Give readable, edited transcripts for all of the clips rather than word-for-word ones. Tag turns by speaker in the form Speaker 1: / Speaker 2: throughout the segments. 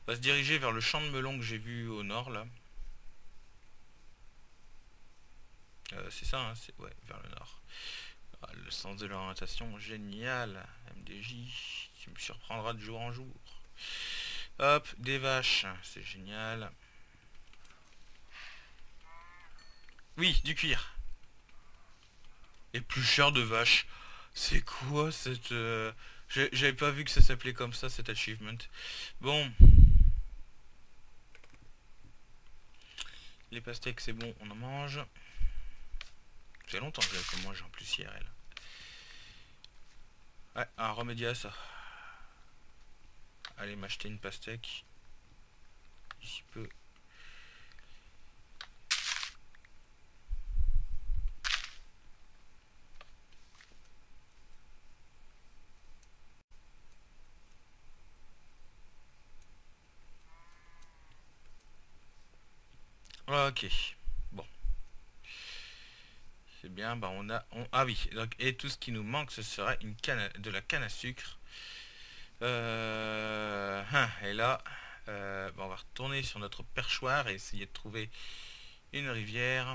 Speaker 1: On va se diriger vers le champ de melon que j'ai vu au nord là. C'est ça, hein, c'est ouais, vers le nord. Ah, le sens de l'orientation, génial. MDJ, tu me surprendras de jour en jour. Hop, des vaches, c'est génial. Oui, du cuir. Et plus cher de vaches. C'est quoi cette... J'avais pas vu que ça s'appelait comme ça, cet achievement. Bon, les pastèques, c'est bon, on en mange. C'est longtemps que j'avais pas mangé en plus IRL. Ouais, un remédier à ça. Allez m'acheter une pastèque. Ici peu. Ok. Bon. C'est bien, bah on a... Ah oui, donc, et tout ce qui nous manque, ce serait une de la canne à sucre. Et là, bah, on va retourner sur notre perchoir et essayer de trouver une rivière.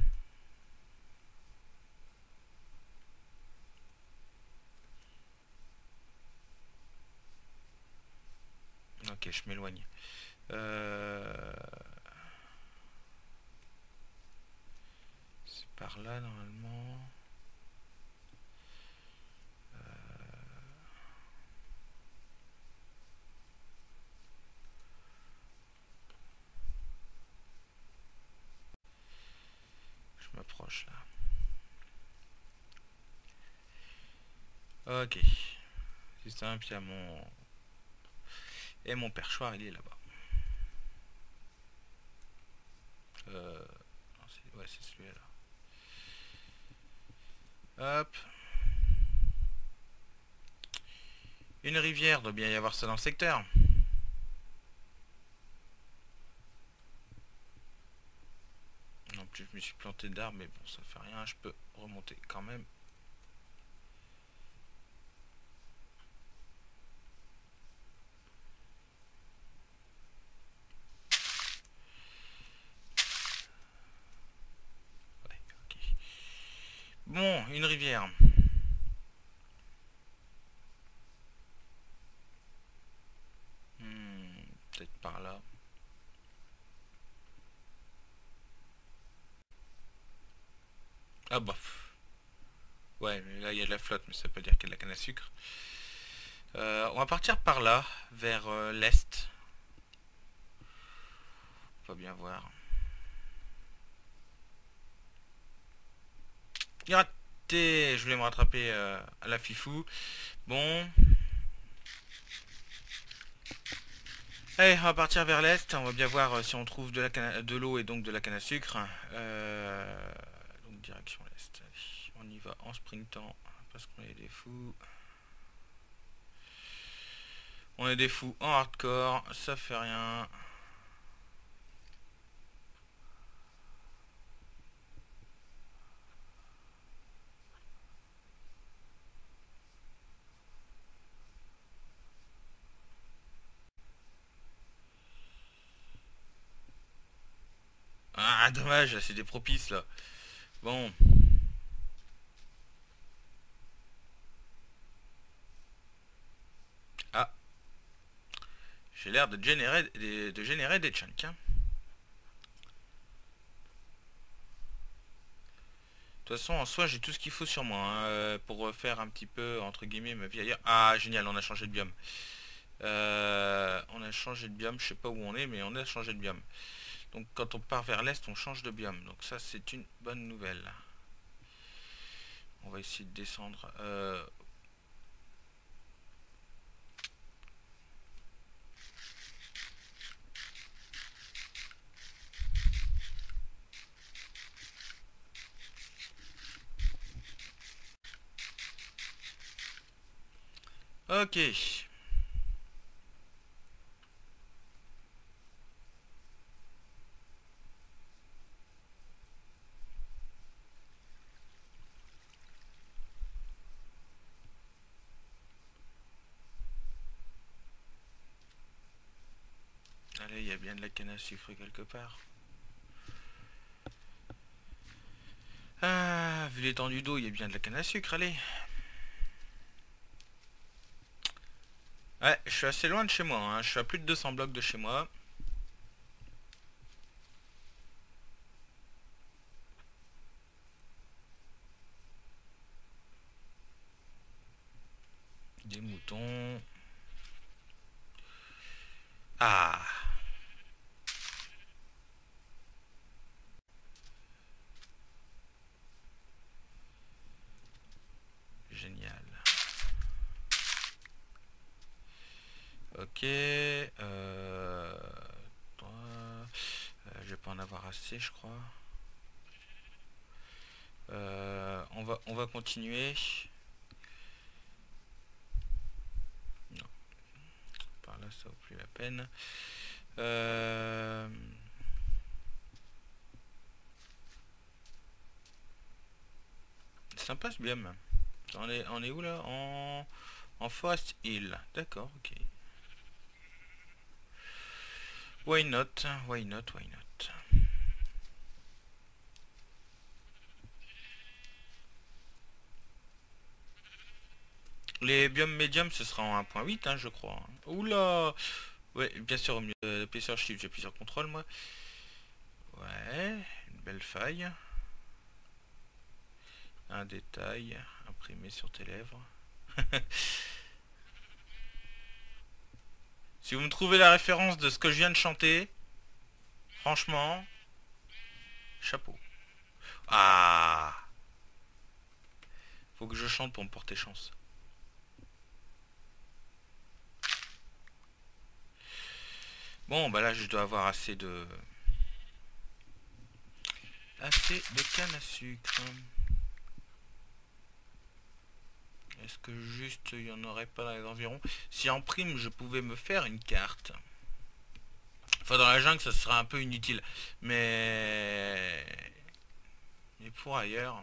Speaker 1: Ok, je m'éloigne. C'est par là normalement. Je m'approche là. Ok. C'est simple, il y a mon... Et mon perchoir, il est là-bas. Ouais, c'est celui-là. Hop. Une rivière, doit bien y avoir ça dans le secteur. En plus, je me suis planté d'arbres, mais bon, ça fait rien, je peux remonter quand même. Ouais, ok. Bon, une rivière. Peut-être par là. Ah bah. Ouais, mais là il y a de la flotte, mais ça veut pas dire qu'il y a de la canne à sucre. On va partir par là, vers l'est. On va bien voir. Raté. Je voulais me rattraper à la fifou. Bon. Allez, on va partir vers l'est. On va bien voir si on trouve de l'eau et donc de la canne à sucre. Donc direction l'est. On y va en sprintant parce qu'on est des fous. On est des fous en hardcore, ça fait rien. Ah, dommage, c'est des propices là. Bon. Ah, j'ai l'air de générer des chunks. Hein. De toute façon, en soi, j'ai tout ce qu'il faut sur moi hein, pour faire un petit peu, entre guillemets, ma vie ailleurs. Ah, génial, on a changé de biome. On a changé de biome, je sais pas où on est, mais on a changé de biome. Donc quand on part vers l'est, on change de biome. Donc ça, c'est une bonne nouvelle. On va essayer de descendre. Ok. y a bien de la canne à sucre quelque part. Ah, vu l'étendue d'eau, il y a bien de la canne à sucre, allez. Ouais, je suis assez loin de chez moi, hein. Je suis à plus de 200 blocs de chez moi. Des moutons. Ah, génial. Ok. Je vais pas en avoir assez, je crois. On va continuer. Non, par là, ça vaut plus la peine. Sympa ce biome. On est où là? En Forest Hill. D'accord, ok. Why not? Why not? Why not? Les biomes médiums, ce sera en 1.8, hein, je crois. Oula! Ouais, bien sûr, au milieu d'épaisseur shift, j'appuie sur contrôle, moi. Ouais, une belle faille. Un détail imprimé sur tes lèvres. Si vous me trouvez la référence de ce que je viens de chanter, franchement, chapeau. Ah! Faut que je chante pour me porter chance. Bon, bah là, je dois avoir assez de... Assez de canne à sucre. Est-ce que juste, il n'y en aurait pas dans les environs? Si en prime, je pouvais me faire une carte. Enfin, dans la jungle, ça serait un peu inutile. Mais... Mais pour ailleurs...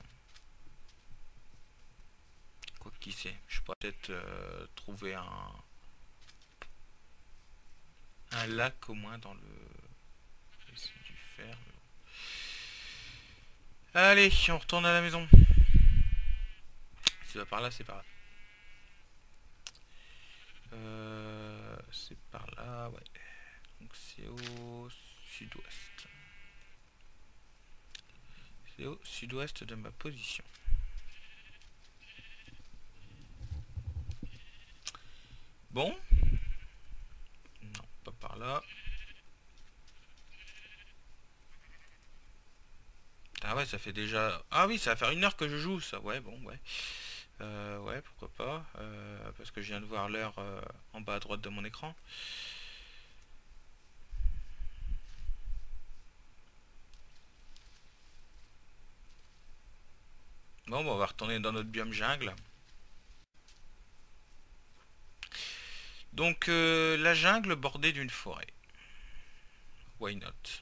Speaker 1: Quoi qui sait. Je pourrais peut-être trouver un lac au moins dans le... C'est du fer. Mais bon. Allez, on retourne à la maison. C'est pas par là, c'est par là. C'est par là, ouais. Donc c'est au sud-ouest. C'est au sud-ouest de ma position. Bon. Non, pas par là. Ah ouais, ça fait déjà... Ah oui, ça va faire 1 heure que je joue, ça. Ouais, bon, ouais. Ouais, pourquoi pas. Parce que je viens de voir l'heure en bas à droite de mon écran. Bon, bah, on va retourner dans notre biome jungle. Donc, la jungle bordée d'une forêt. Why not?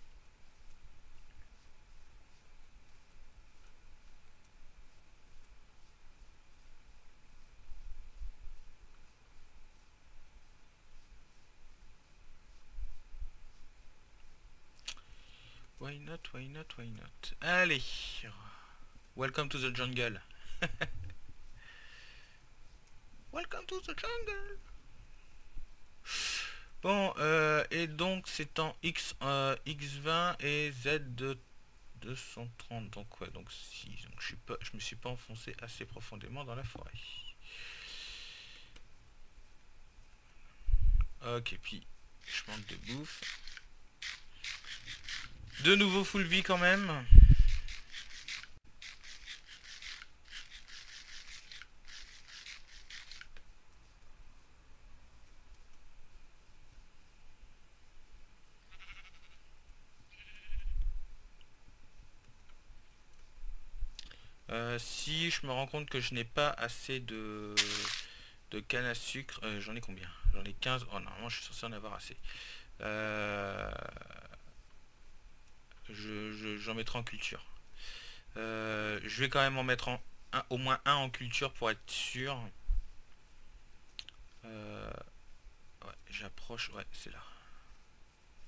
Speaker 1: Why not? Why not? Why not? Allez. Welcome to the jungle. Welcome to the jungle. Bon, et donc c'est en X20 et Z de 230. Donc ouais, donc si, donc je me suis pas enfoncé assez profondément dans la forêt. Ok, puis je manque de bouffe. De nouveau full vie quand même. Si je me rends compte que je n'ai pas assez de canne à sucre, j'en ai combien? J'en ai 15. Oh, normalement je suis censé en avoir assez. J'en mettrai en culture. Je vais quand même en mettre au moins un en culture pour être sûr. Ouais, j'approche. Ouais, c'est là.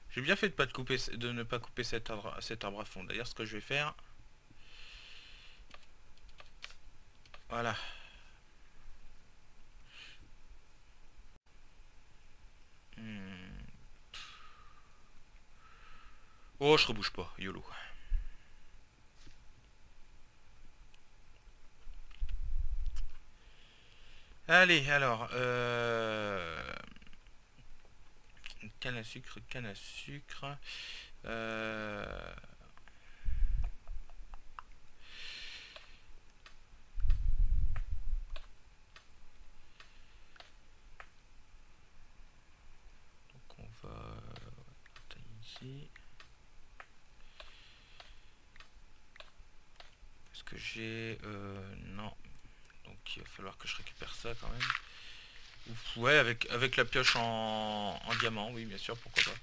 Speaker 1: J'ai bien fait de, pas de, couper, de ne pas couper cet arbre à fond. D'ailleurs, ce que je vais faire... Voilà. Hmm. Oh, je rebouge pas, YOLO. Allez, alors... Canne à sucre, canne à sucre... Donc on va... ici... Est-ce que j'ai... non. Donc il va falloir que je récupère ça quand même. Ouf, ouais, avec la pioche en diamant, oui, bien sûr, pourquoi pas.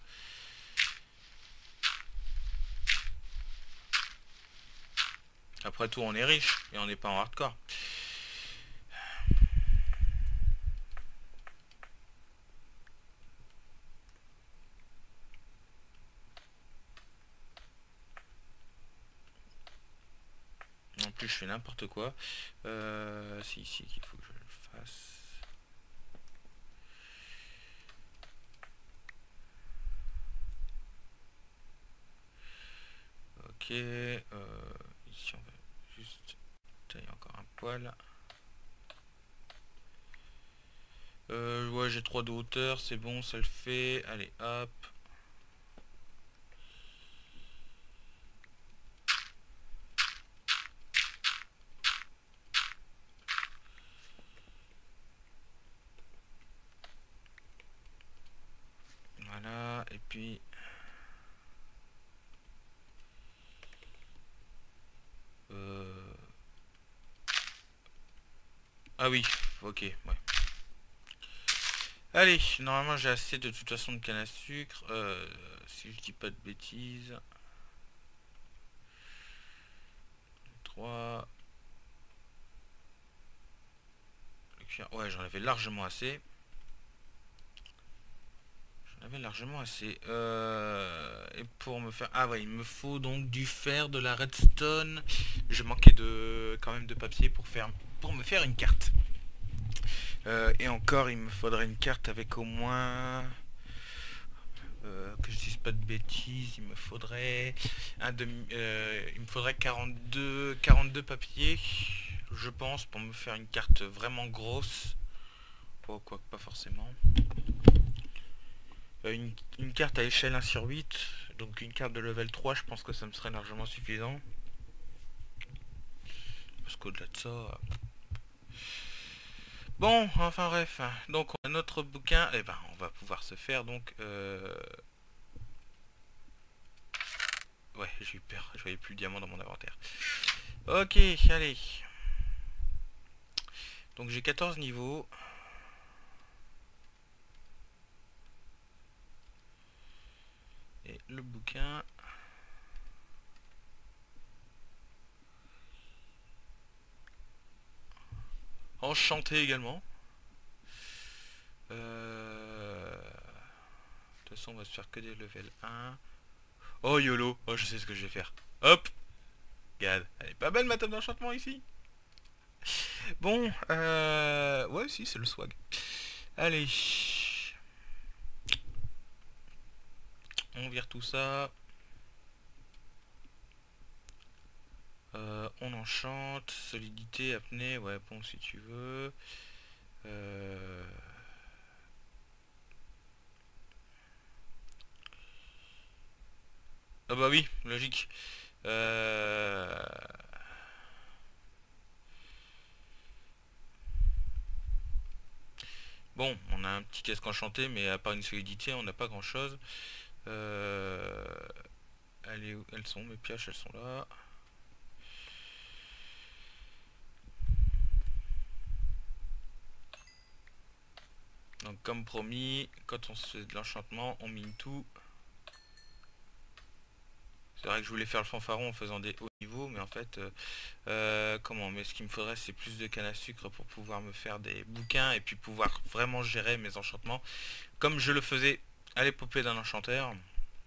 Speaker 1: Après tout, on est riche et on n'est pas en hardcore. En plus, je fais n'importe quoi. C'est ici qu'il faut que je le fasse. Ok. Ici, on va juste tailler encore un poil. Ouais, j'ai 3 de hauteur, c'est bon, ça le fait. Allez, hop. Voilà, et puis... Ah oui, ok, ouais. Allez, normalement j'ai assez de toute façon de canne à sucre. Si je dis pas de bêtises. 3. Ouais, j'en avais largement assez. J'en avais largement assez. Et pour me faire... Ah ouais, il me faut donc du fer, de la redstone. Je manquais de quand même de papier pour me faire une carte. Et encore, il me faudrait une carte avec au moins... que je dise pas de bêtises, il me faudrait il me faudrait 42 papiers, je pense, pour me faire une carte vraiment grosse. Oh, quoi que pas forcément. Une carte à échelle 1/8, donc une carte de level 3, je pense que ça me serait largement suffisant. Parce qu'au-delà de ça... Bon, enfin bref, donc on a notre bouquin, et ben on va pouvoir se faire donc... Ouais, j'ai eu peur, je voyais plus le diamant dans mon inventaire. Ok, allez. Donc j'ai 14 niveaux. Et le bouquin... Enchanté également. De toute façon, on va se faire que des level 1. Oh YOLO. Oh, je sais ce que je vais faire. Hop. Regarde. Elle est pas belle ma table d'enchantement ici. Bon, ouais, si, c'est le swag. Allez. On vire tout ça. On enchante. Solidité, apnée. Ouais, bon, si tu veux. Ah bah oui, logique. Bon, on a un petit casque enchanté, mais à part une solidité, on n'a pas grand chose. Elles sont, mes pioches, elles sont là. Donc comme promis, quand on se fait de l'enchantement, on mine tout. C'est vrai que je voulais faire le fanfaron en faisant des hauts niveaux, mais en fait, comment? Mais ce qu'il me faudrait, c'est plus de canne à sucre pour pouvoir me faire des bouquins et puis pouvoir vraiment gérer mes enchantements, comme je le faisais à l'épopée d'un enchanteur.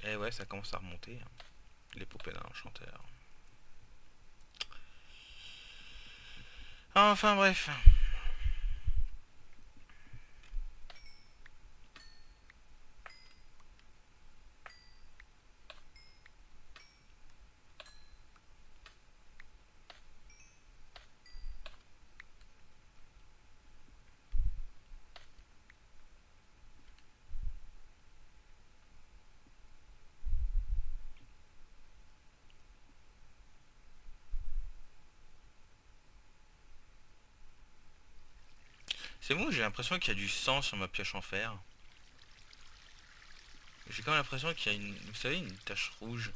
Speaker 1: Et ouais, ça commence à remonter, hein. L'épopée d'un enchanteur. Enfin bref. C'est bon, j'ai l'impression qu'il y a du sang sur ma pioche en fer. J'ai quand même l'impression qu'il y a une, vous savez, une tache rouge.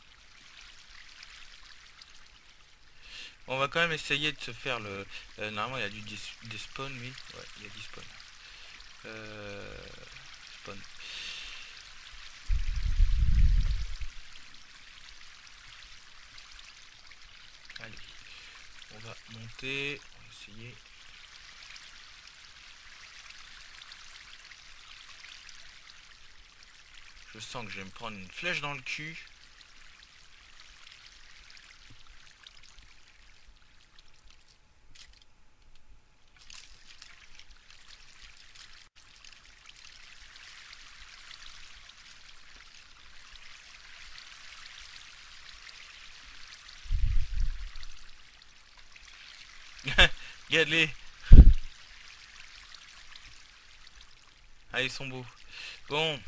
Speaker 1: Bon, on va quand même essayer de se faire le... normalement, il y a des spawns, oui. Ouais, il y a des spawns. Spawn. Allez, on va monter. On va essayer. Je sens que je vais me prendre une flèche dans le cul. Regarde-les. Ah, ils sont beaux. Bon.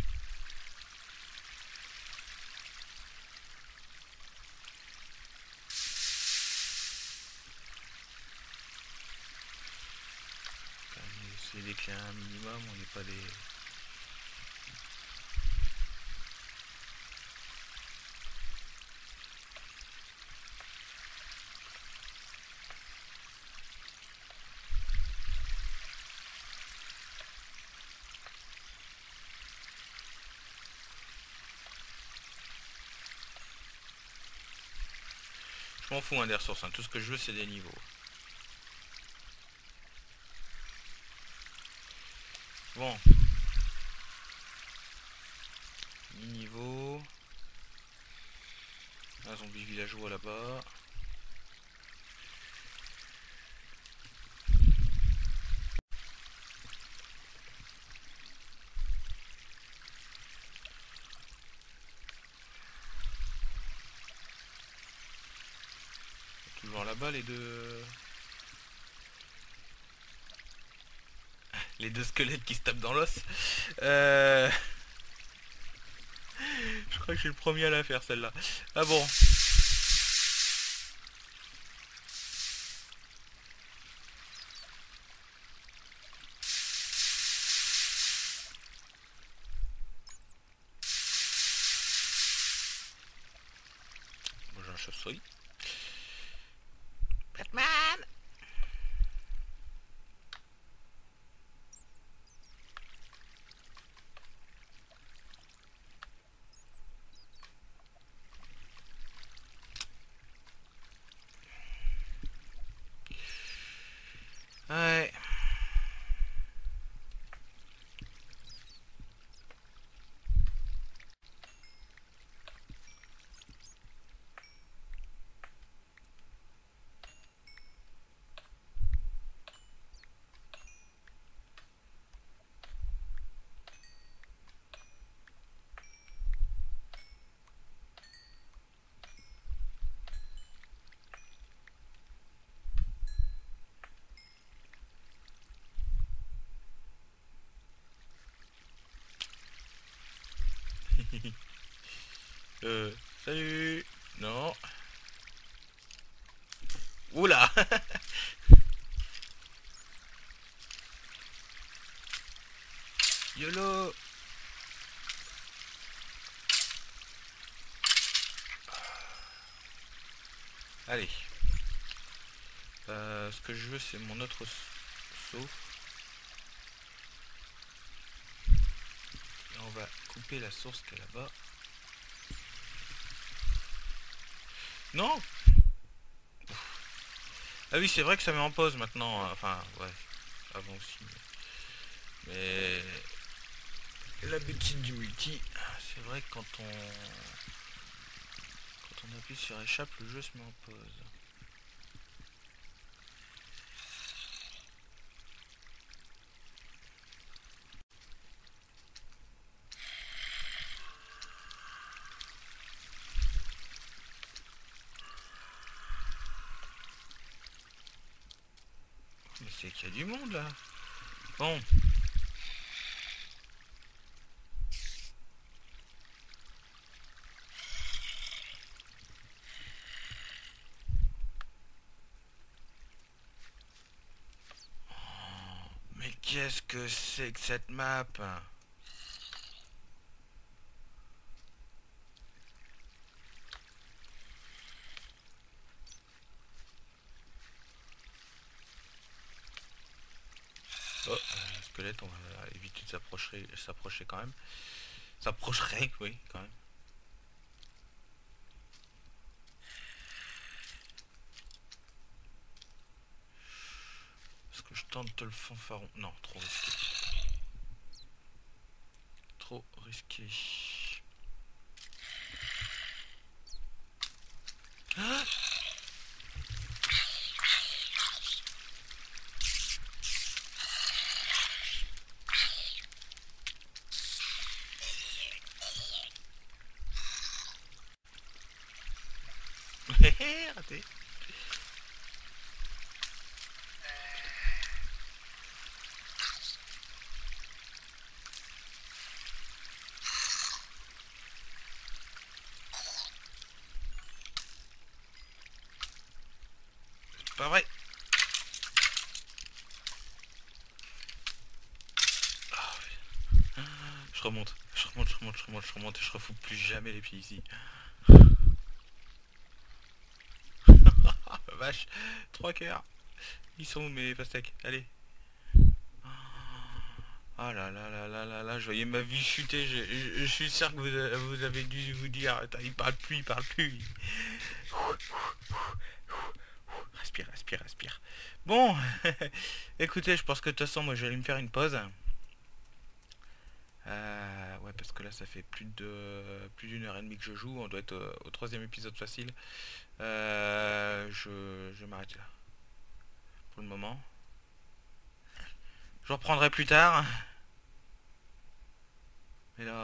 Speaker 1: Essayer d'éclairer un minimum, on n'est pas des... Je m'en fous, hein, des ressources, hein. Tout ce que je veux, c'est des niveaux. Bon. Niveau. Un zombie villageois là-bas. Toujours là-bas les deux... Les deux squelettes qui se tapent dans l'os. Je crois que je suis le premier à la faire celle-là. Ah bon. Bon, j'ai un chauve-souris. Batman. Ouais. Salut. Non. Oula. YOLO. Allez. Ce que je veux, c'est mon autre seau. Et on va couper la source qui est là-bas. Non. Ah oui, c'est vrai que ça met en pause maintenant. Enfin, ouais. Avant aussi. Mais... La bêtise du multi. C'est vrai que quand on appuie sur échappe, le jeu se met en pause. Mais c'est qu'il y a du monde là. Bon. Mais qu'est-ce que c'est que cette map? Oh, squelette, on va éviter de s'approcher quand même. S'approcherait, oui, quand même. Est-ce que je tente le fanfaron? Non, trop risqué. Trop risqué. Ah, raté. C'est pas vrai. Je remonte, je remonte et je refous plus jamais les pieds ici. Ah vache, 3 cœurs. Ils sont où mes pastèques? Allez. Ah là là là là là là, je voyais ma vie chuter, je suis sûr que vous avez dû vous dire, attends, il parle plus, il parle plus. Respire, respire, respire. Bon, écoutez, je pense que de toute façon, moi je vais aller me faire une pause. Ouais, parce que là, ça fait plus d'une heure et demie que je joue. On doit être au troisième épisode facile. Je vais m'arrêter là pour le moment. Je reprendrai plus tard. Mais là,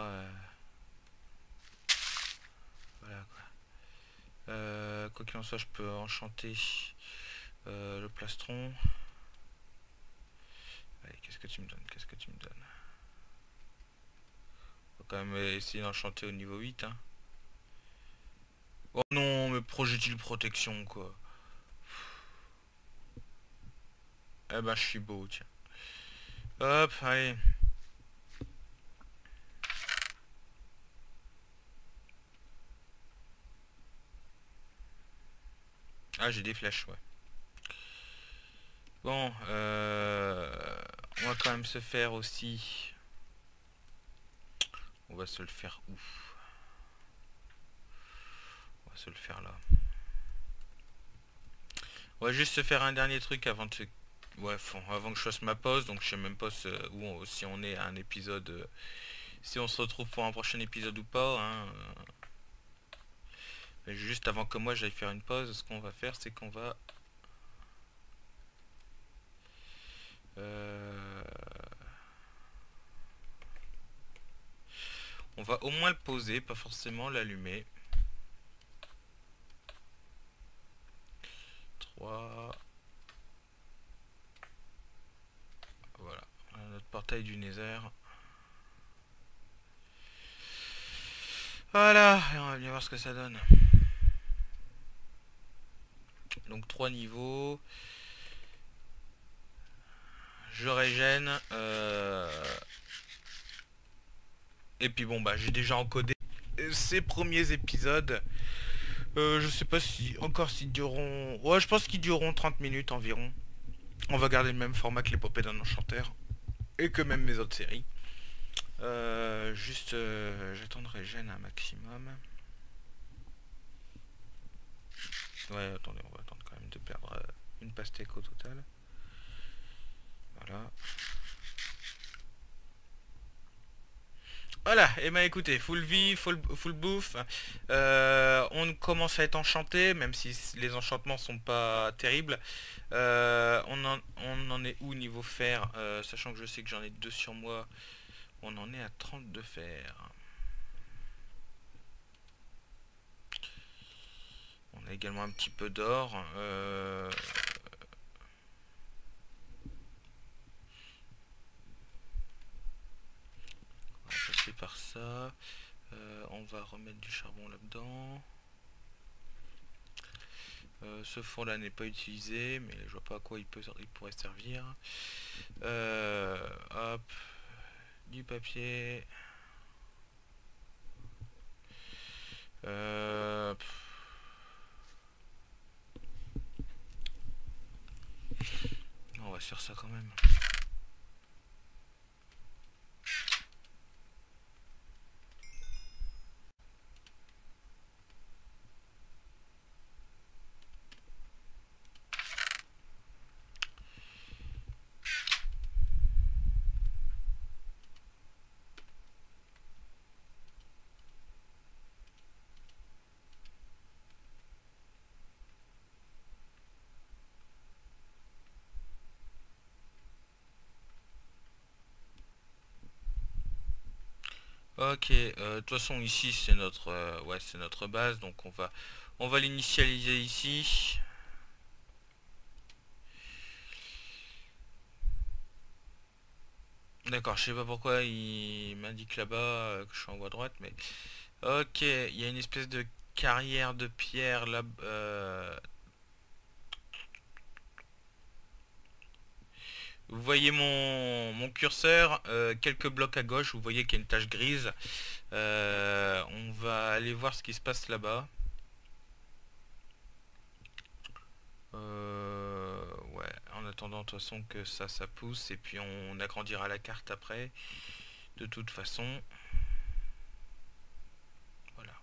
Speaker 1: voilà quoi. Quoi qu'il en soit, je peux enchanter le plastron. Allez, qu'est-ce que tu me donnes? Qu'est-ce que tu me donnes? Faut quand même essayer d'enchanter au niveau 8, hein. Oh non, mais projectile protection, quoi. Eh ben, je suis beau, tiens. Hop, allez. Ah, j'ai des flèches, ouais. Bon, on va quand même se faire aussi... On va se le faire où? On va se le faire là. On va juste se faire un dernier truc avant de se... Ouais, avant que je fasse ma pause, donc je sais même pas si on est à un épisode... si on se retrouve pour un prochain épisode ou pas, hein. Mais juste avant que moi j'aille faire une pause, ce qu'on va faire, c'est qu'on va... Euh, on va au moins le poser, pas forcément l'allumer. 3. Voilà. Notre portail du Nether. Voilà, et on va bien voir ce que ça donne. Donc 3 niveaux. Je régène. Et puis bon bah j'ai déjà encodé ces premiers épisodes. Je sais pas si encore s'ils dureront. Ouais, je pense qu'ils dureront 30 minutes environ. On va garder le même format que l'épopée d'un enchanteur. Et que même mes autres séries. Juste j'attendrai gêne un maximum. Ouais, attendez, on va attendre quand même de perdre une pastèque au total. Voilà. Voilà, et ben écoutez, full vie, full bouffe. On commence à être enchanté, même si les enchantements sont pas terribles. On en est où niveau fer, sachant que je sais que j'en ai deux sur moi. On en est à 30 de fer. On a également un petit peu d'or. On va passer par ça. On va remettre du charbon là-dedans. Ce four là n'est pas utilisé, mais je vois pas à quoi il pourrait servir. Hop, du papier. Euh, on va se faire ça quand même. Ok, de toute façon ici c'est notre ouais, c'est notre base, donc on va l'initialiser ici. D'accord, je sais pas pourquoi il m'indique là-bas que je suis en voie droite, mais ok, il y a une espèce de carrière de pierre là. Vous voyez mon curseur, quelques blocs à gauche, vous voyez qu'il y a une tache grise. On va aller voir ce qui se passe là-bas. Ouais, en attendant de toute façon que ça pousse, et puis on agrandira la carte après. De toute façon. Voilà.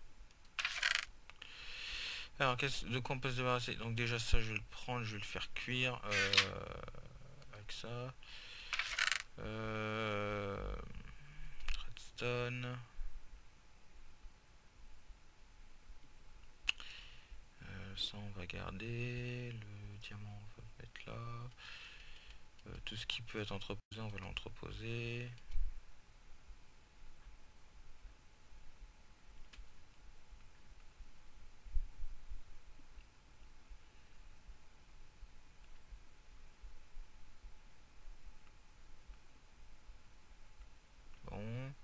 Speaker 1: Alors, de quoi on peut se débarrasser? Donc déjà ça, je vais le prendre, je vais le faire cuire avec ça. Redstone. Ça on va garder. Le diamant on va le mettre là. Tout ce qui peut être entreposé on va l'entreposer. Bon.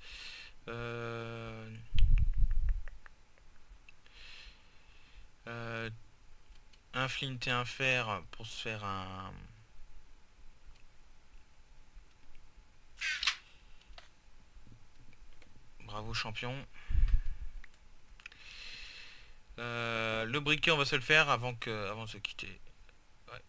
Speaker 1: Un flint et un fer pour se faire un... Bravo champion. Le briquet on va se le faire avant de se quitter. Ouais.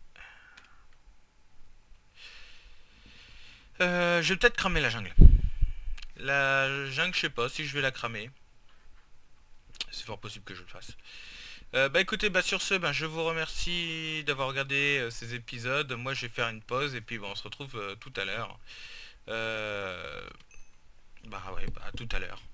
Speaker 1: Je vais peut-être cramer la jungle. La jungle, je sais pas si je vais la cramer. C'est fort possible que je le fasse. Bah écoutez, bah sur ce, bah, je vous remercie d'avoir regardé ces épisodes. Moi je vais faire une pause et puis bah, on se retrouve tout à l'heure. Bah ouais, bah à tout à l'heure.